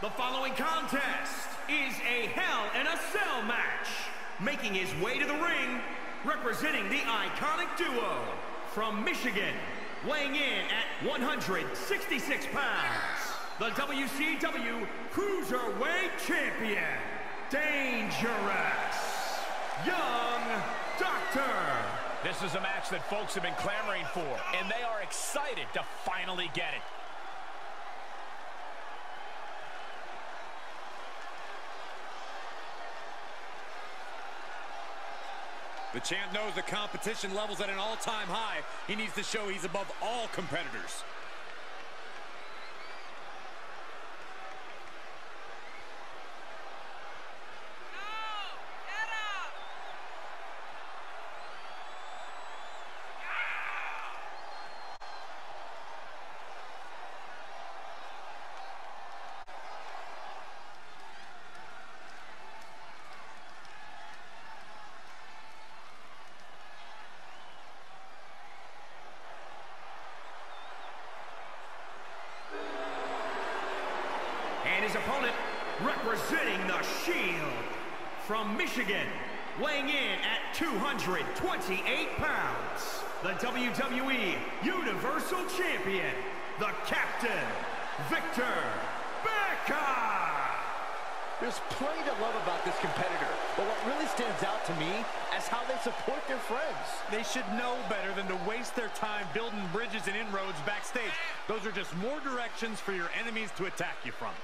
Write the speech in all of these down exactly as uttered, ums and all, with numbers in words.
The following contest is a Hell in a Cell match. Making his way to the ring, representing the iconic duo from Michigan, weighing in at one hundred sixty-six pounds, the W C W Cruiserweight Champion, Dangerous Young Doctor. This is a match that folks have been clamoring for, and they are excited to finally get it. The champ knows the competition level's at an all-time high. He needs to show he's above all competitors. His opponent, representing the Shield, from Michigan, weighing in at two hundred twenty-eight pounds, the W W E Universal Champion, the Captain, Victor Becca. There's plenty to love about this competitor, but what really stands out to me is how they support their friends. They should know better than to waste their time building bridges and inroads backstage. Those are just more directions for your enemies to attack you from.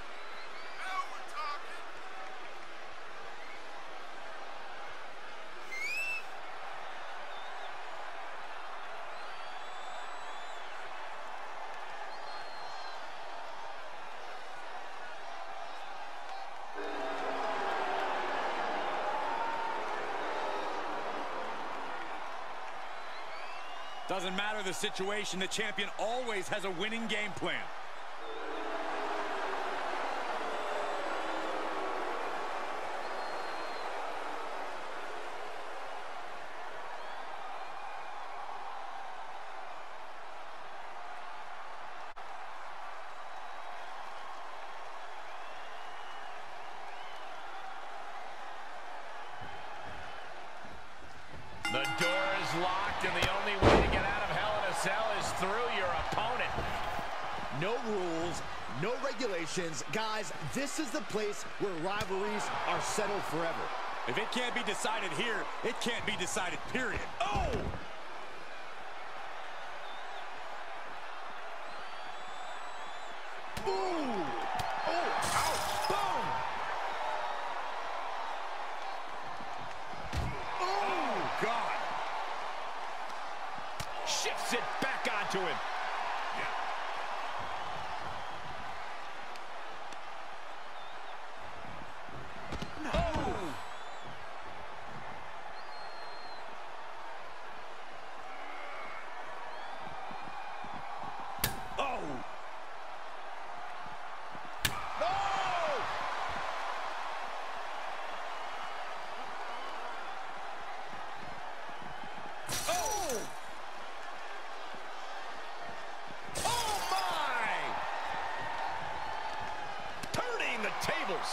Doesn't matter the situation, the champion always has a winning game plan. The door is locked, and the only way to get out of Hell in a Cell is through your opponent. No rules, no regulations. Guys, this is the place where rivalries are settled forever. If it can't be decided here, it can't be decided, period. Oh! Ooh! Oh! Ouch! Boom! Oh, God! Shifts it back onto him. Oh! Oh! Tables.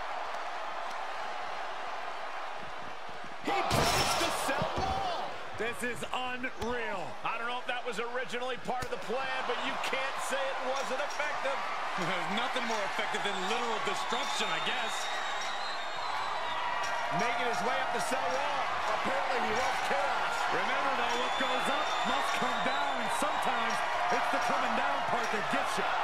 He breaks the cell wall. This is unreal. I don't know if that was originally part of the plan, but you can't say it wasn't effective. There's nothing more effective than literal destruction, I guess. Making his way up the cell wall. Apparently he loves chaos. Remember, though, what goes up must come down, and sometimes it's the coming down part that gets you.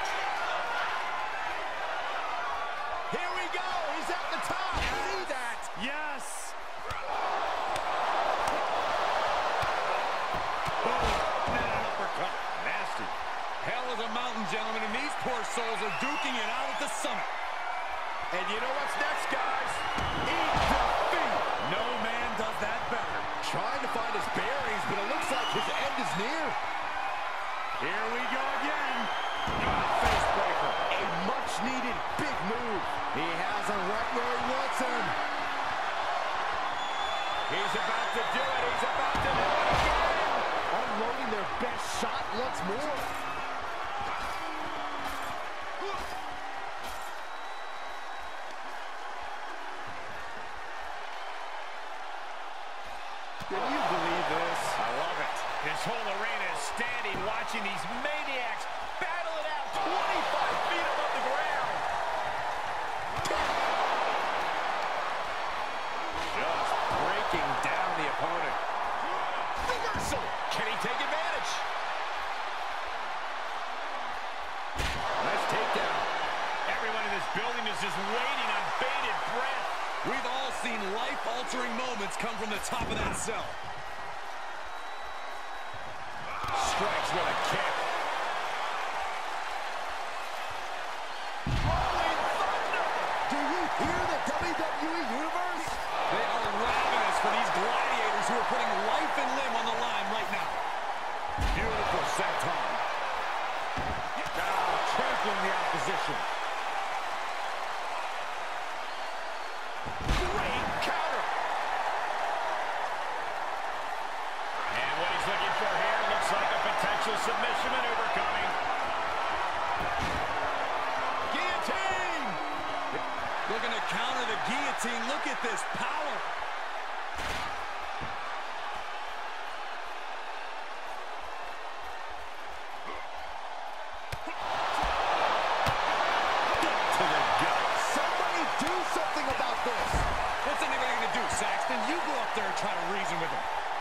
Here we go. He's at the top. Yes. See that? Yes. Boom. And an uppercut. Nasty. Hell is a mountain, gentlemen, and these poor souls are duking it out at the summit. And you know what's next, guys? Eat defeat. No man does that better. Trying to find his bearings, but it looks like his end is near. Here we go again. Face breaker. A much-needed big move. He has him right where he wants him. He's about to do it. He's about to do it again. Unloading their best shot once more. watching these maniacs battle it out twenty-five feet above the ground. Just breaking down the opponent. Reversal. Can he take advantage? Nice takedown. Everyone in this building is just waiting on bated breath. We've all seen life-altering moments come from the top of that cell. Strikes with a kick. Rolling thunder! Do you hear the W W E Universe? They are ravenous for these gladiators who are putting life and limb on the line right now. Beautiful senton. Now trampling the opposition. Great counter. And what he's looking for here looks like a potential submission maneuver coming. Guillotine! Looking to counter the guillotine. Look at this power. To the gut. Somebody do something about this. What's anybody going to do, Saxton? You go up there and try to reason with him.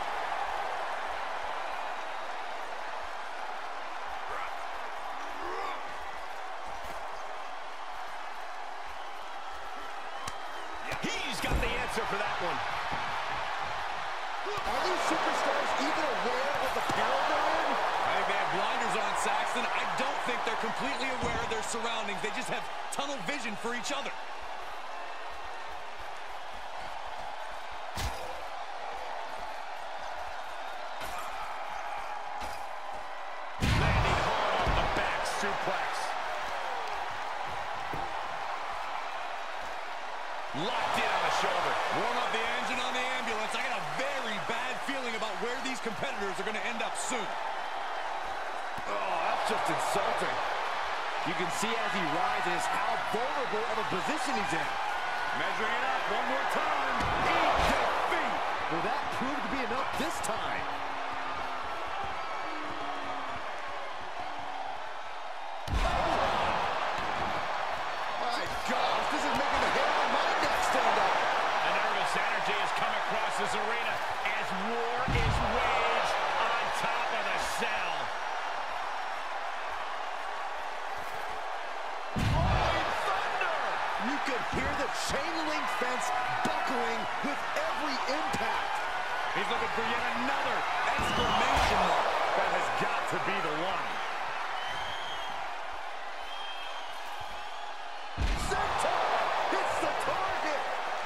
He's got the answer for that one. Are these superstars even aware of the peril they're in? I think they have blinders on, Saxton. I don't think they're completely aware of their surroundings. They just have tunnel vision for each other. Landing hard on the back suplex. Locked in on the shoulder. Warm up the engine on the ambulance. I got a very bad feeling about where these competitors are going to end up soon. Oh, that's just insulting. You can see as he rises how vulnerable of a position he's in. Measuring it up one more time. Eat defeat. Will that prove to be enough this time? My gosh, this is making the hair on my neck stand up. The nervous energy has come across this arena as war is waged on top of the cell. Rolling thunder! You can hear the chain link fence buckling with every impact. He's looking for yet another exclamation mark. That has got to be the one. Center! Hits the target!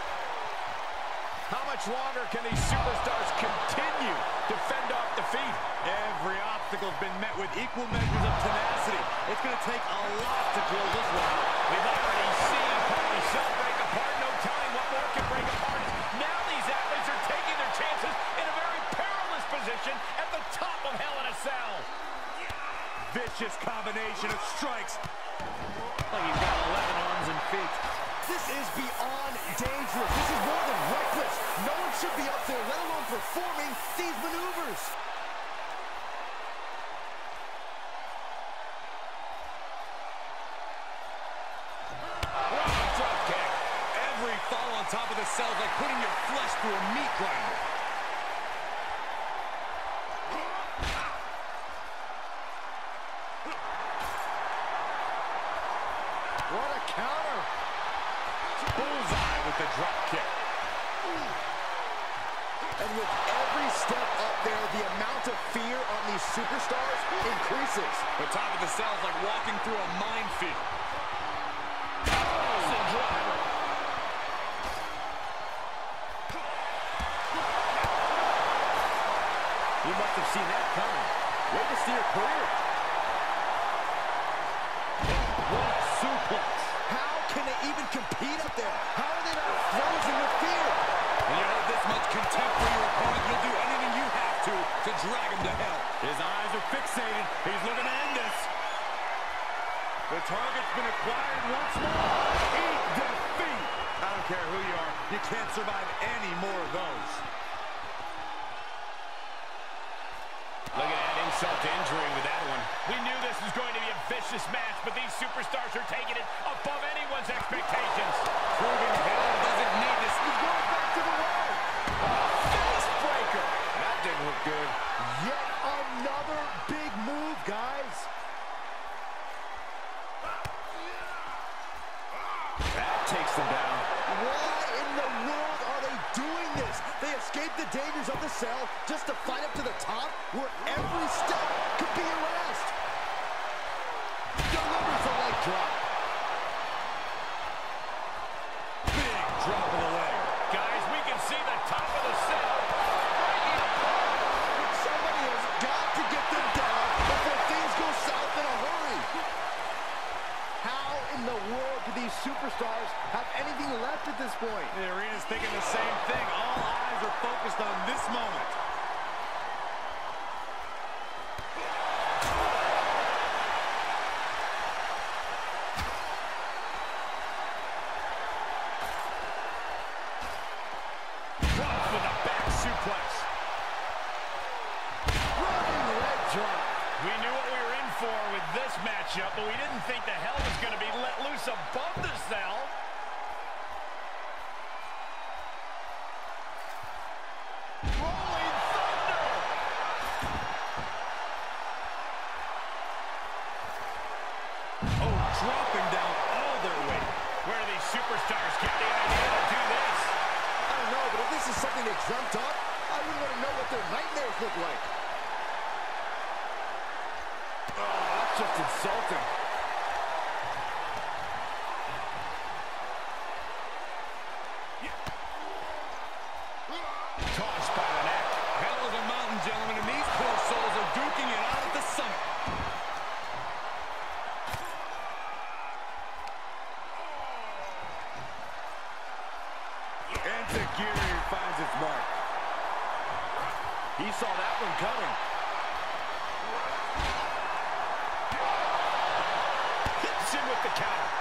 How much longer can these superstars continue to fend off defeat? Every obstacle's been met with equal measures of tenacity. It's going to take a lot to close this one out. We've already seen part cell break apart. No telling what more can break apart. Now these athletes are taking their chances in a very perilous position at the top of Hell in a Cell. Vicious combination of strikes. Like he's got eleven arms and feet. This is beyond dangerous. This is more than reckless. No one should be up there, let alone performing these maneuvers. Drop kick. Every fall on top of the cell is like putting your flesh through a meat grinder. What a counter. Bullseye with the drop kick. And with every step up there, the amount of fear on these superstars increases. The top of the cell is like walking through a minefield. Awesome driver. You must have seen that coming. Way to steer clear. What a suplex. How can they even compete up there? How are they not frozen with fear? When you hold this much contempt for your opponent, you'll do anything you have to to drag him to hell. His eyes are fixated. He's looking to end this. The target's been acquired once more. Eat defeat. I don't care who you are. You can't survive any more of those. Look at that himself to injury with that one. We knew this was going to be a vicious match, but these superstars are taking it above anyone's expectations. Proving hell doesn't need this. He's going back to the wall. Face breaker. That didn't look good. Yet another big move, guys. That takes them down. Why in the world are they doing this? They escaped the dangers of the cell just to fight up to the top where every step could be harassed. Delivers a leg drop. Big drop of the leg. Guys, we can see the top of the cell. Somebody has got to get them down before things go south in a hurry. How in the world do these superstars have anything left at this point? The arena's thinking the same thing. All eyes are focused on this moment. Drops with a back suplex. Running leg drop. We knew what we were in for with this matchup, but we didn't think the hell was going to be let loose above the cell. Rolling thunder! Oh, dropping down all their weight. Where do these superstars get the idea to do this? I don't know, but if this is something they dreamt up, I wouldn't want to know what their nightmares look like. Oh, that's just insulting. Tossed by the neck. Hell of a mountain, gentlemen, and these poor souls are duking it out at the summit. And Tajiri finds its mark. He saw that one coming. Hits him with the counter.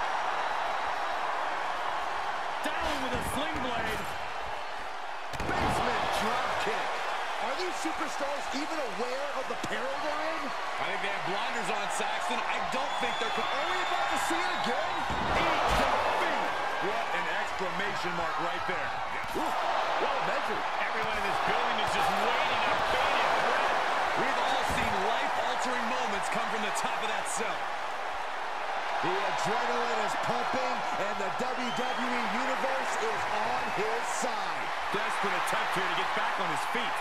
Down with a sling blade. Basement drop kick. Are these superstars even aware of the peril they're in? I think they have blinders on, Saxton. I don't think they're... Are we about to see it again? Eat defeat. What an exclamation mark right there. Ooh, well measured. Everyone in this building is just waiting on bated breath. We've all seen life-altering moments come from the top of that cell. The adrenaline is pumping, and the W W E Universe is on his side. Desperate attempt here to get back on his feet.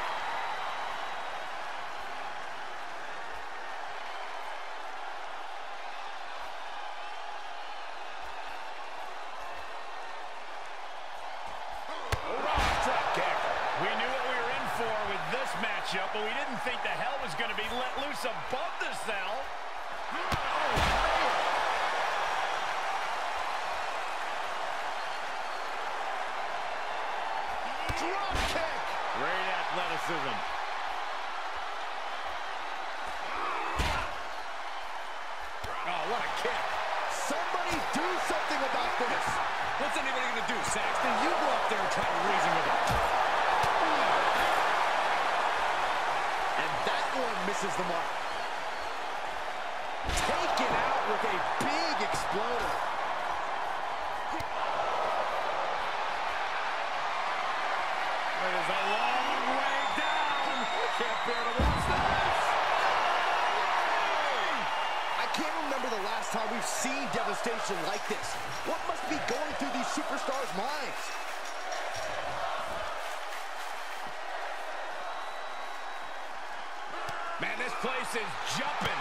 We knew what we were in for with this matchup, but we didn't think the hell was going to be let loose above the cell. Drop kick. Great athleticism. Oh, what a kick. Somebody do something about this. What's anybody going to do, Saxton? You go up there and try to reason with it. And that one misses the mark. Taken out with a big exploder. It is a long way down. Can't bear to watch this. I can't remember the last time we've seen devastation like this. What must be going through these superstars' minds? Man, this place is jumping.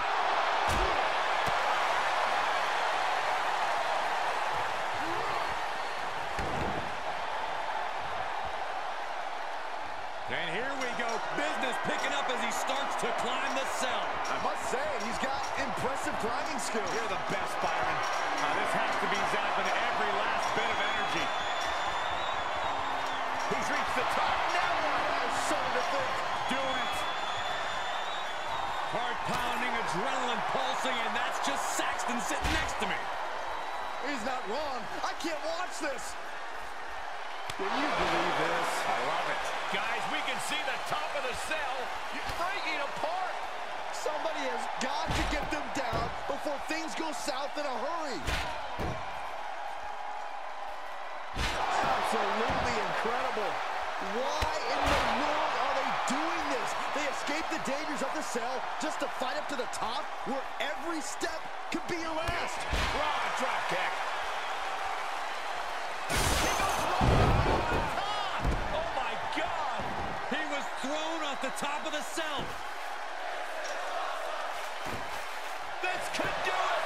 And here we go. Business picking up as he starts to climb the cell. I must say, he's got impressive climbing skills. You're the best, Byron. Uh, this has to be zapping every last bit of energy. He's reached the top. Now what? I started to think. Doing it. Heart pounding, adrenaline pulsing, and that's just Saxton sitting next to me. He's not wrong. I can't watch this. Can you believe this? I love it. Guys, we can see the top of the cell breaking apart. Somebody has got to get them down before things go south in a hurry. Absolutely incredible. Why in the world are they doing this? They escape the dangers of the cell just to fight up to the top where every step could be your last. Raw drop kick. He goes right off the top. Oh my God. He was thrown off the top of the cell. This could do it.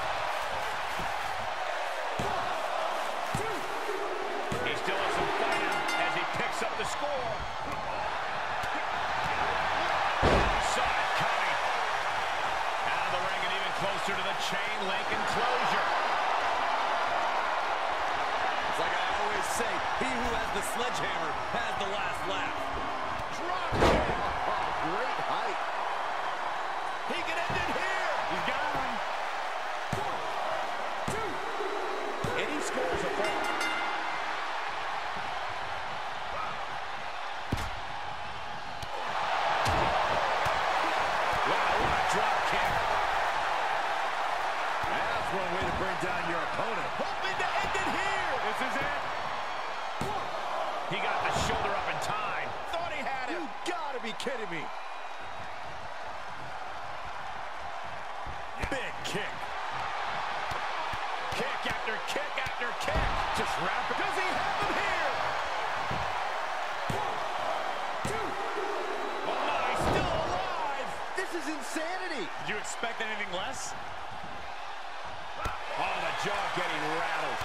He still has some fight in him as he picks up the score. Saw it coming. Out of the ring and even closer to the chain link enclosure. It's like I always say, he who has the sledgehammer has the last laugh. Drop kick. Oh, great height. He can end it here. He's got him. One, two. And he scores a ball. Wow, what a drop kick. That's one way to bring down your opponent. Hoping to end it here. This is it. He got the shoulder up in time. Thought he had it. You gotta be kidding me. Big kick. Kick after kick after kick. Just wrap it. Does he have him here? One, two. Oh, no, he's still alive. This is insanity. Did you expect anything less? Oh, the jaw getting rattled.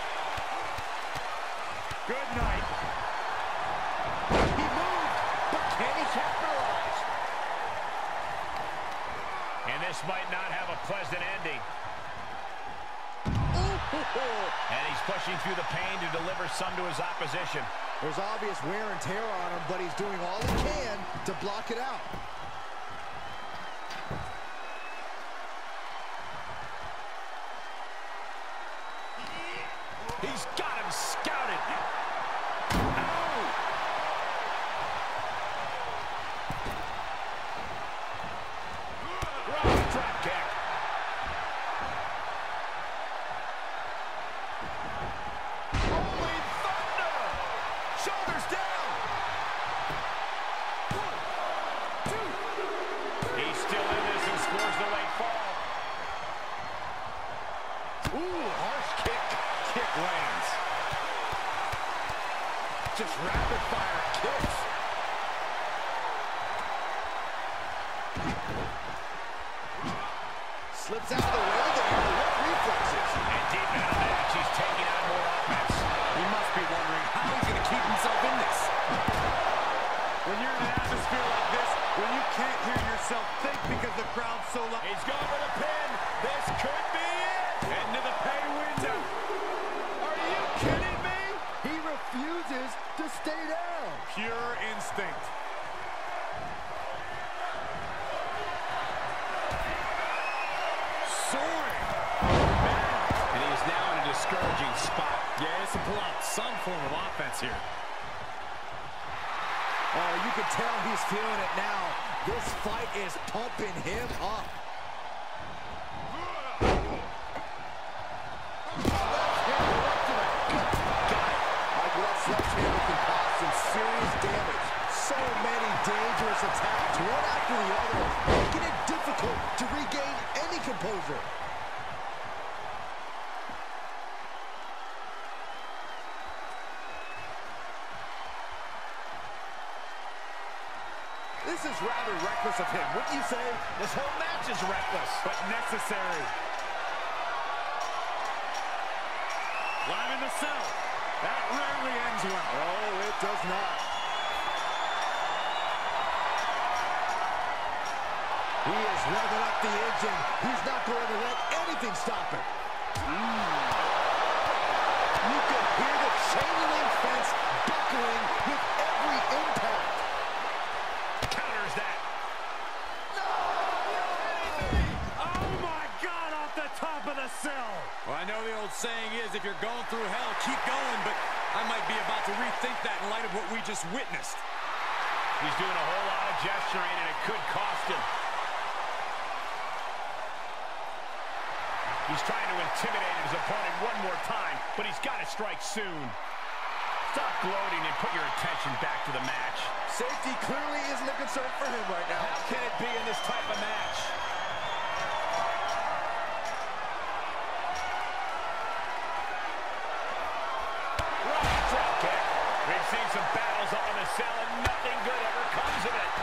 Good night. He moved, but can he capitalize? And this might not have a pleasant ending. Ooh. And he's pushing through the pain to deliver some to his opposition. There's obvious wear and tear on him, but he's doing all he can to block it out. He's got him scouted. Raw drop kick. Holy thunder! Shoulders down. One, two. He's still in this and scores the late fall. Ooh, harsh kick. Kick lands. Just rapid fire kicks. Slips out of the way there. What reflexes? And deep into the match, he's taking out more offense. He must be wondering how he's going to keep himself in this. When you're in an atmosphere like this, when you can't hear yourself think because the crowd's so loud. He's going for the pin. This could be it. Into the pay window. Are you kidding me? He refuses to stay down. Pure instinct. Soaring. And he is now in a discouraging spot. Yeah, it's a pull out some form of offense here. Oh, you can tell he's feeling it now. This fight is pumping him up. Sledgehammer can cause some serious damage. So many dangerous attacks, one after the other, making it difficult to regain any composure. This is rather reckless of him, wouldn't you say? This whole match is reckless. But necessary. Line in the cell. That rarely ends well. Oh, it does not. He is revving up the engine. He's not going to let anything stop him. Mm. You can hear the chain link fence buckling with every impact. Counters that. Oh, my God, off the top of the cell. Well, I know the old saying is, if you're going through hell, keep going, but I might be about to rethink that in light of what we just witnessed. He's doing a whole lot of gesturing, and it could cost him. He's trying to intimidate his opponent one more time, but he's got to strike soon. Stop gloating and put your attention back to the match. Safety clearly isn't a concern for him right now. How can it be in this type of match? Right drop kick. We've seen some battles up on the cell and nothing good ever comes of it.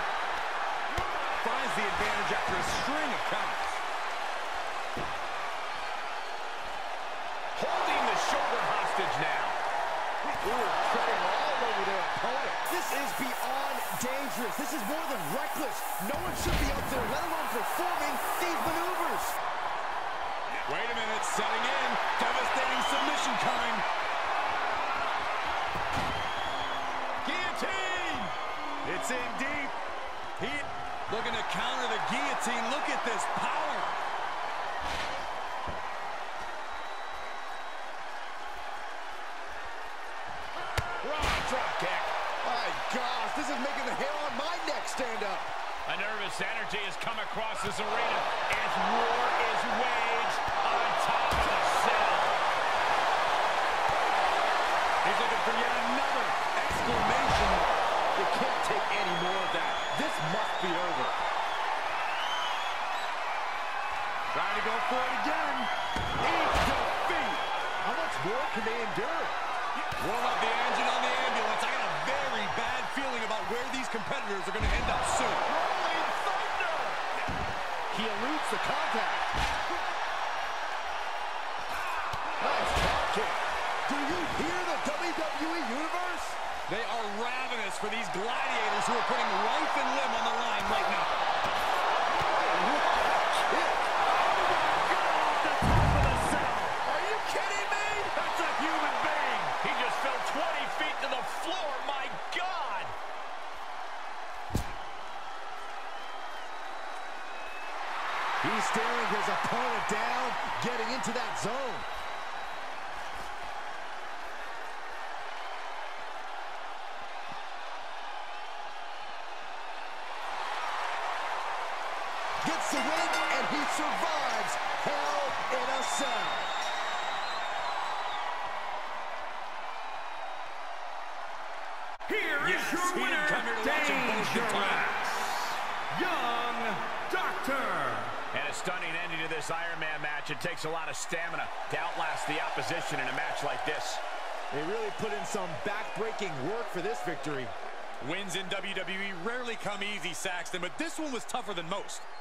Finds the advantage after a string of counters. Holding the shoulder hostage now. Ooh, treading all over their opponent. This is beyond dangerous. This is more than reckless. No one should be up there, let alone performing these maneuvers. Wait a minute, setting in. Devastating submission coming. Guillotine! It's in deep. He looking to counter the guillotine. Look at this power. Drop kick. My gosh, this is making the hair on my neck stand up. A nervous energy has come across this arena as war is waged on top of the cell. He's looking for yet another exclamation mark. You can't take any more of that. This must be over. Trying to go for it again. Eat defeat. How much more can they endure? Roll up the engine on the ambulance. I got a very bad feeling about where these competitors are going to end up soon. Rolling thunder! He eludes the contact. Nice top kick. Do you hear the W W E Universe? They are ravenous for these gladiators who are putting life and limb on the line right now. What a kick! Oh my God! The top of the cell. Are you kidding me? That's a human being. He just fell twenty feet to the floor. My God! He's staring his opponent down, getting into that zone. Gets the win, and he survives Hell in a Cell. Here Yes, is your he winner, didn't come here to watch him both the time. Dangerous Young Doctor. And a stunning ending to this Iron Man match. It takes a lot of stamina to outlast the opposition in a match like this. They really put in some back-breaking work for this victory. Wins in W W E rarely come easy, Saxton, but this one was tougher than most.